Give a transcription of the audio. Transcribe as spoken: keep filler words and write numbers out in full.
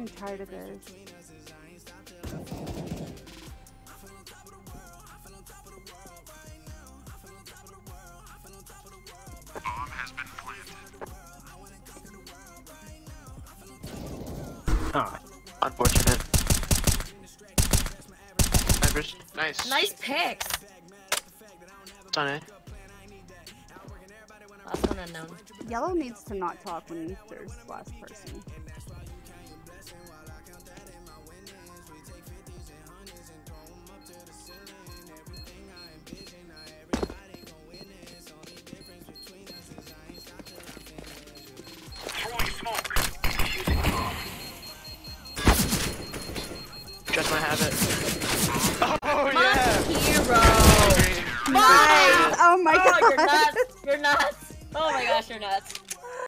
getting tired of this. Bomb has been planted. Ah. Unfortunate. Snipers. Nice. Nice picks. It's on it. Last one unknown. Yellow needs to not talk when there's last person. Throwing smoke. Defusing bomb. Just might have it. Oh My yeah! hero. Nice! Oh my Oh, god! you're nuts. You're nuts. Oh my gosh, you're nuts.